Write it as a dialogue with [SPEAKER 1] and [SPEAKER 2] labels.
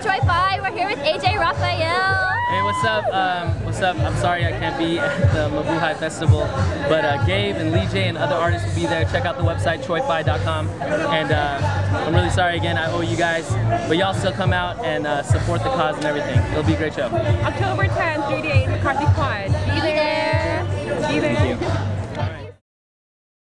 [SPEAKER 1] Troy Fi. We're here with AJ Raphael.
[SPEAKER 2] Hey, what's up? What's up? I'm sorry I can't be at the Mabuhay Festival, but Gabe and Lee J and other artists will be there. Check out the website, troyfi.com. And I'm really sorry again, I owe you guys, but y'all still come out and support the cause and everything. It'll be a great show.
[SPEAKER 3] October 10th, 3 to 8, McCarthy Quad.
[SPEAKER 1] Be there.
[SPEAKER 3] Be there.
[SPEAKER 2] Thank you.